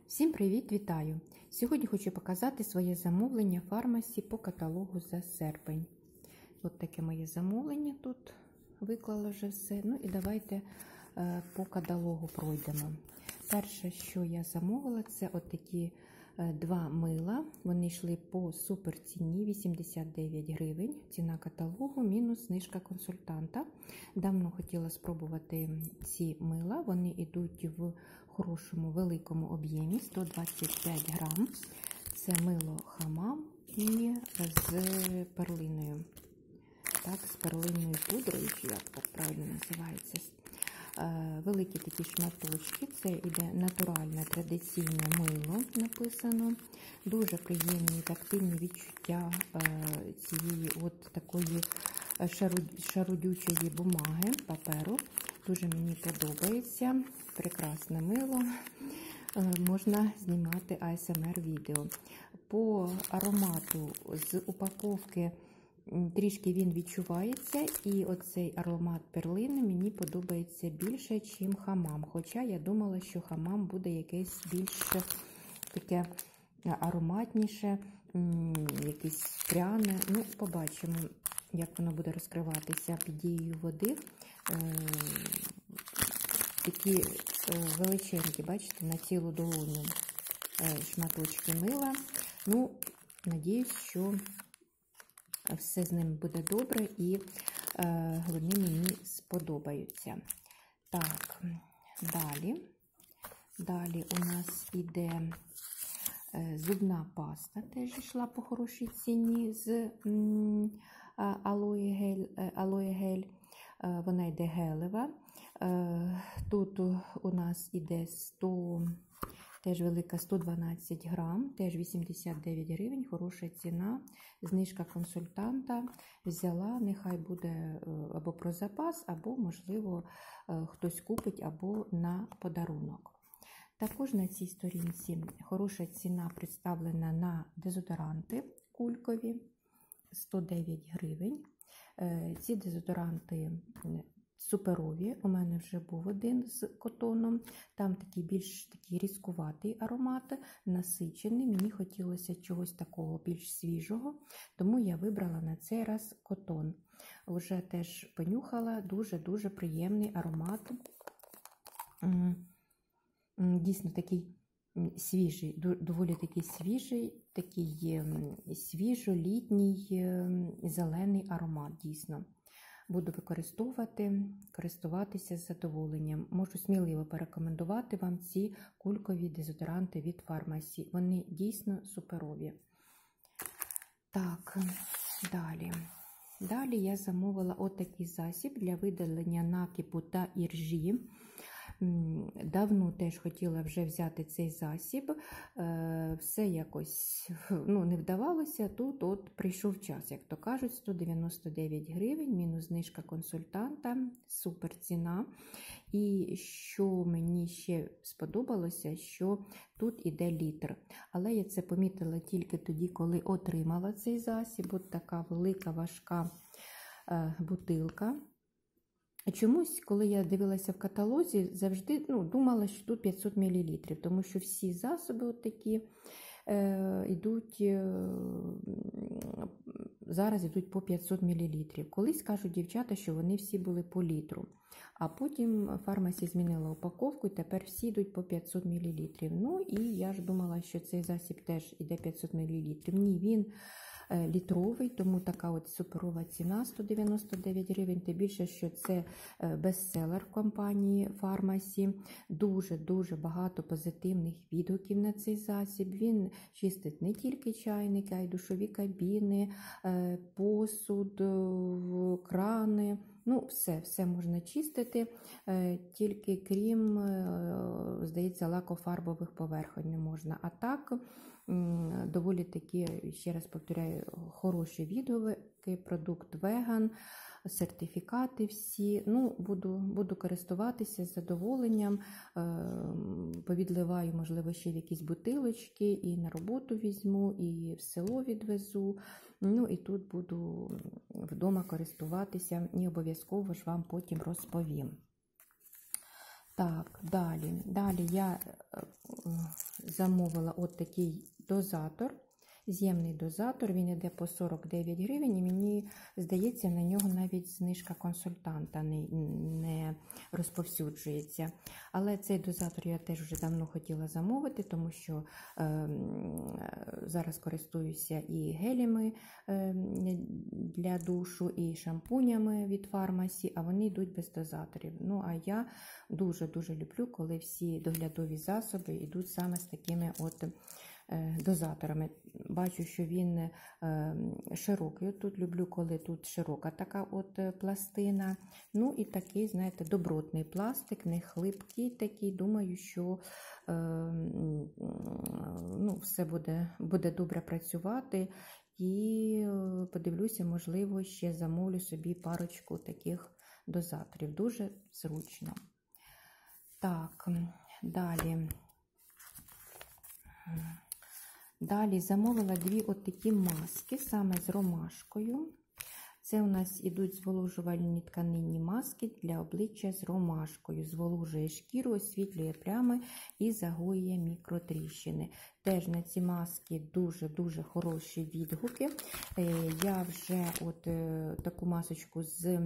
Всім привіт, вітаю! Сьогодні хочу показати своє замовлення Фармасі по каталогу за серпень. Ось таке моє замовлення, тут виклала вже все. Ну і давайте по каталогу пройдемо. Перше, що я замовила, це отакі два мила. Вони йшли по супер ціні 89 гривень. Ціна каталогу мінус знижка консультанта. Давно хотіла спробувати ці мила. Вони йдуть в хорошому великому об'ємі 125 грам. Це мило хамам і з перлиною. Так, з перлинною пудрою, як так правильно називається. Великі такі шматочки, це йде натуральне традиційне мило написано. Дуже приємні тактильні відчуття цієї от такої шарудючої бумаги, паперу. Дуже мені подобається. Прекрасне мило. Можна знімати ASMR відео. По аромату з упаковки трішки він відчувається, і оцей аромат перлини мені подобається більше, ніж хамам. Хоча я думала, що хамам буде якесь більш таке ароматніше, якесь пряне. Ну, побачимо, як воно буде розкриватися під дією води. Такі величенькі, бачите, на цілу долоню шматочки мила. Ну, надіюсь, що все з ним буде добре і вони мені сподобаються. Так, далі у нас іде зубна паста, теж йшла по хорошій ціні з алоє гель. Вона йде гелева. Тут у нас іде теж велика 112 грам, теж 89 гривень, хороша ціна, знижка консультанта. Взяла, нехай буде або про запас, або, можливо, хтось купить, або на подарунок. Також на цій сторінці хороша ціна представлена на дезодоранти кулькові, 109 гривень. Ці дезодоранти суперові, у мене вже був один з котоном, там такий більш такий різкуватий аромат, насичений, мені хотілося чогось такого більш свіжого, тому я вибрала на цей раз котон. Вже теж понюхала, дуже-дуже приємний аромат, дійсно такий свіжий, доволі такий свіжий, такий свіжо-літній зелений аромат, дійсно. Буду користуватися з задоволенням. Можу сміливо порекомендувати вам ці кулькові дезодоранти від Фармасі. Вони дійсно суперові. Так, далі я замовила отакий засіб для видалення накипу та іржі. Давно теж хотіла вже взяти цей засіб, все якось не вдавалося, тут от прийшов час, як то кажуть, 199 гривень, мінус знижка консультанта, супер ціна. І що мені ще сподобалося, що тут іде літр. Але я це помітила тільки тоді, коли отримала цей засіб, от така велика важка бутилка. Чомусь, коли я дивилася в каталозі, завжди думала, що тут 500 мл, тому що всі засоби от такі зараз йдуть по 500 мл. Колись кажуть дівчата, що вони всі були по літру. А потім Фармасі змінила упаковку, і тепер всі йдуть по 500 мл. Ну, і я ж думала, що цей засіб теж йде 500 мл. Ні, він літровий, тому така от суперова ціна 199 гривень. Тим більше, що це бестселер компанії Фармасі. Дуже-дуже багато позитивних відгуків на цей засіб. Він чистить не тільки чайники, а й душові кабіни, посуд, крани. Ну, все можна чистити, тільки крім, здається, лакофарбових поверхонь не можна. А так, доволі такі, ще раз повторяю, хороші відгуки, продукт веган, сертифікати всі. Ну, буду користуватися з задоволенням, повідливаю, можливо, ще в якісь бутилочки, і на роботу візьму, і в село відвезу. Ну, і тут буду вдома користуватися, і обов'язково ж вам потім розповім. Так, далі я замовила от такий дозатор, з'ємний дозатор, він йде по 49 гривень, і мені здається, на нього навіть знижка консультанта не розповсюджується. Але цей дозатор я теж вже давно хотіла замовити, тому що зараз користуюся і гелями для душу, і шампунями від фармасі, а вони йдуть без дозаторів. Ну, а я дуже-дуже люблю, коли всі доглядові засоби йдуть саме з такими от дозаторами. Бачу, що він широкий. Тут люблю, коли тут широка така от пластина. Ну і такий, знаєте, добротний пластик, не хлипкий такий. Думаю, що все буде добре працювати. І подивлюся, можливо, ще замовлю собі парочку таких дозаторів. Дуже зручно. Так, далі. Далі замовила дві от такі маски, саме з ромашкою. Це у нас ідуть зволожувальні тканинні маски для обличчя з ромашкою. Зволожує шкіру, освітлює плями і загоює мікротріщини. Теж на ці маски дуже-дуже хороші відгуки. Я вже от таку масочку з,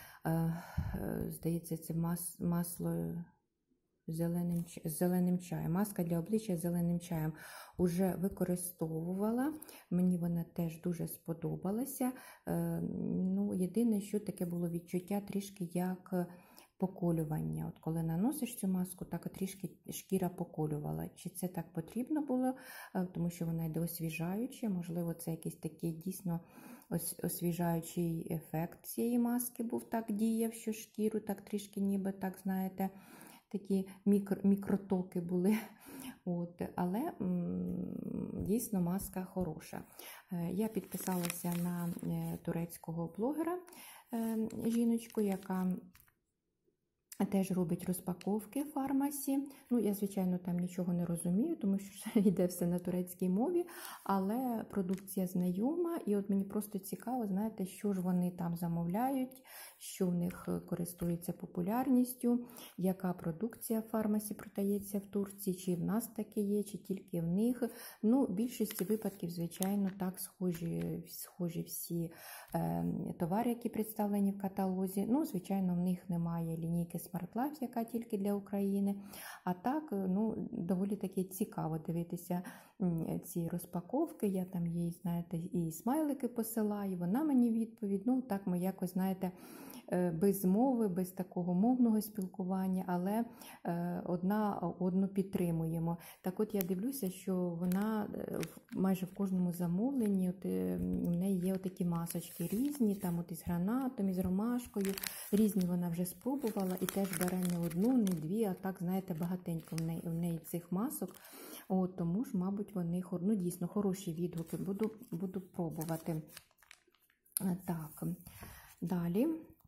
здається, це масло зеленим чаєм. Маска для обличчя з зеленим чаєм уже використовувала. Мені вона теж дуже сподобалася. Єдине, що таке було відчуття трішки як поколювання. От коли наносиш цю маску, так трішки шкіра поколювала. Чи це так потрібно було? Тому що вона йде освіжаюча. Можливо, це якийсь такий дійсно освіжаючий ефект цієї маски був, так діяв, що шкіру так трішки ніби, так знаєте, такі мікротоки були. Але дійсно маска хороша. Я підписалася на турецького блогера, жіночку, яка теж робить розпаковки в фармасі. Я, звичайно, там нічого не розумію, тому що йде все на турецькій мові, але продукція знайома, і от мені просто цікаво, знаєте, що ж вони там замовляють, що в них користується популярністю, яка продукція в фармасі продається в Турції, чи в нас таке є, чи тільки в них. В більшості випадків, звичайно, так схожі всі товари, які представлені в каталозі. Звичайно, в них немає лінійки Smart Life, яка тільки для України. А так, доволі таки цікаво дивитися ці розпаковки. Я там їй, знаєте, і смайлики посилаю, вона мені відповідь. Так ми якось, знаєте, без мови, без такого мовного спілкування, але одна одну підтримуємо. Так от я дивлюся, що вона майже в кожному замовленні, у неї є такі масочки різні, там от із гранатом, із ромашкою, різні вона вже спробувала і теж бере не одну, не дві, а так, знаєте, багатенько в неї цих масок. Тому ж, мабуть, вони дійсно хороші відгуки, буду пробувати. Так, далі.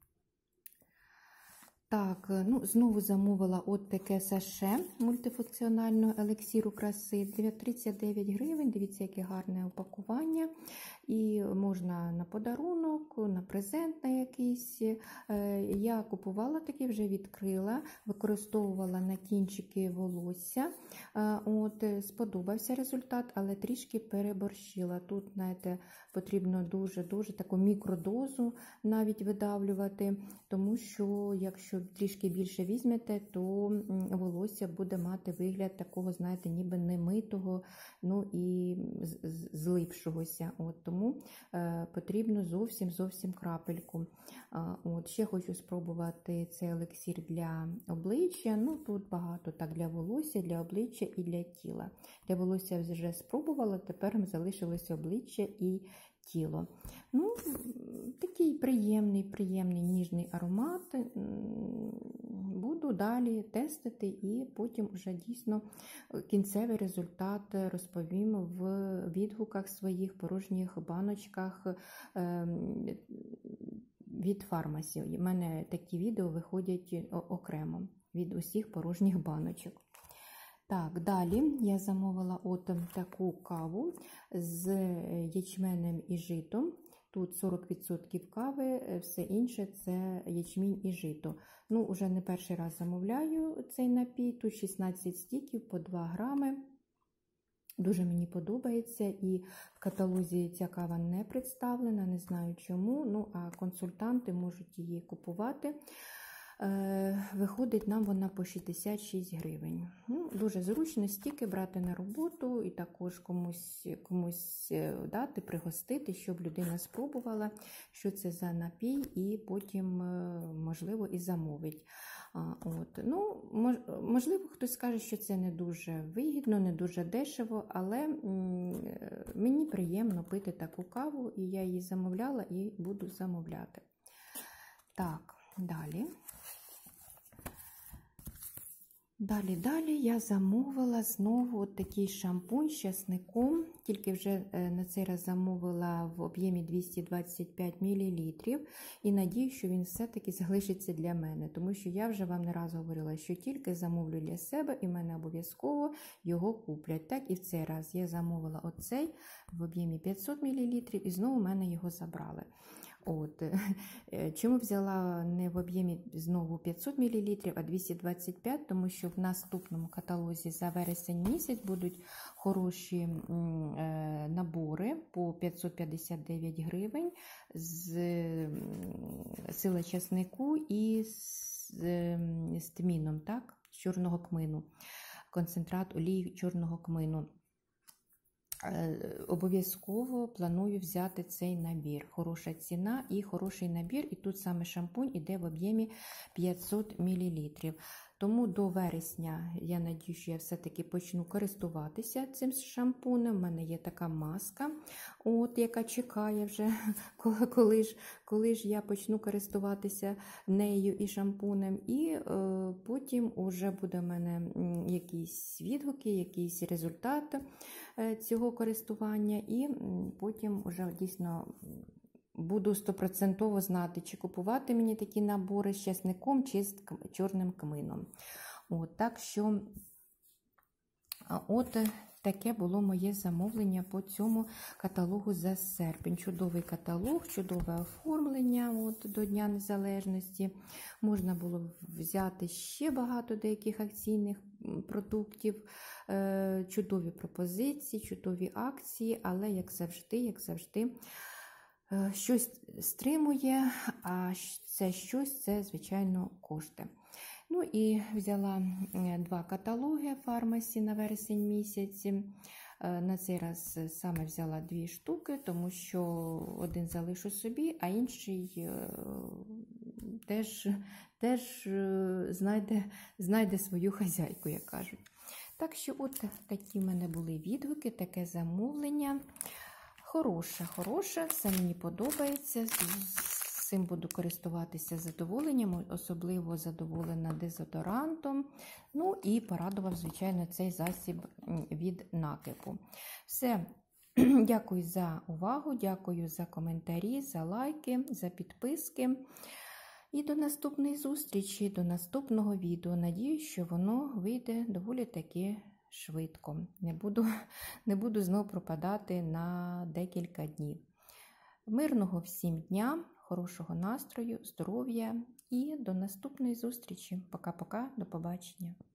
Так, знову замовила от таке саше мультифункціонального елексіру краси. 39 гривень, дивіться, яке гарне упакування. І можна на подарунок, на презент на якийсь. Я купувала такий, вже відкрила, використовувала на кінчики волосся. Сподобався результат, але трішки переборщила. Тут, знаєте, потрібно дуже-дуже таку мікродозу навіть видавлювати, тому що якщо трішки більше візьмете, то волосся буде мати вигляд такого, знаєте, ніби немитого, і злипшогося. Тому потрібно зовсім крапельку. Ще хочу спробувати цей елексір для обличчя. Тут багато так для волосся, для обличчя і для тіла. Для волосся вже спробувала, тепер залишилося обличчя і тіло. Такий приємний, ніжний аромат. Буду далі тестити і потім вже дійсно кінцевий результат розповім в відгуках своїх порожніх баночках від фармасі. У мене такі відео виходять окремо від усіх порожніх баночок. Так, далі я замовила от таку каву з ячменем і житом. Тут 40% кави, все інше це ячмінь і жито. Уже не перший раз замовляю цей напій. Тут 16 стіків по 2 грами. Дуже мені подобається, і в каталозі ця кава не представлена, не знаю чому, ну а консультанти можуть її купувати. Виходить нам вона по 66 гривень. Ну, дуже зручно стільки брати на роботу і також комусь дати, пригостити, щоб людина спробувала, що це за напій, і потім, можливо, і замовить. Ну, можливо, хтось скаже, що це не дуже вигідно, не дуже дешево, але мені приємно пити таку каву, і я її замовляла і буду замовляти. Так, далі. Далі я замовила знову такий шампунь з часником, тільки вже на цей раз замовила в об'ємі 225 мл. І надію, що він все-таки залишиться для мене, тому що я вже вам не раз говорила, що тільки замовлю для себе і мене обов'язково його куплять. Так і в цей раз я замовила оцей в об'ємі 500 мл і знову в мене його забрали. Чому взяла не в об'ємі знову 500 мл, а 225, тому що в наступному каталозі за вересень місяць будуть хороші набори по 559 гривень з сила часнику і з тміном, так? З чорного кмину, концентрат олії чорного кмину. Обов'язково планую взяти цей набір. Хороша ціна і хороший набір. І тут саме шампунь іде в об'ємі 500 мл. Тому до вересня, я надію, що я все-таки почну користуватися цим шампунем. У мене є така маска, яка чекає вже, коли ж я почну користуватися нею і шампунем. І потім вже буде в мене якісь відгуки, якийсь результат цього користування. І потім вже дійсно буду 100% знати, чи купувати мені такі набори з часником, чи з чорним кмином. Так що, таке було моє замовлення по цьому каталогу за серпень. Чудовий каталог, чудове оформлення до Дня Незалежності. Можна було взяти ще багато деяких акційних продуктів, чудові пропозиції, чудові акції, але, як завжди, щось стримує, а це, звичайно, кошти. Ну і взяла 2 каталоги фармасі на вересень місяці. На цей раз саме взяла 2 штуки, тому що один залишу собі, а інший теж знайде свою хазяйку, як кажуть. Так що такі в мене були відгуки, таке замовлення. Хороша, все мені подобається, з цим буду користуватися задоволенням, особливо задоволена дезодорантом. Ну і порадував, звичайно, цей засіб від накипу. Все, дякую за увагу, дякую за коментарі, за лайки, за підписки. І до наступної зустрічі, до наступного відео. Надіюсь, що воно вийде доволі таки швидко. Не буду знову пропадати на декілька днів. Мирного всім дня, хорошого настрою, здоров'я і до наступної зустрічі. Пока-пока, до побачення.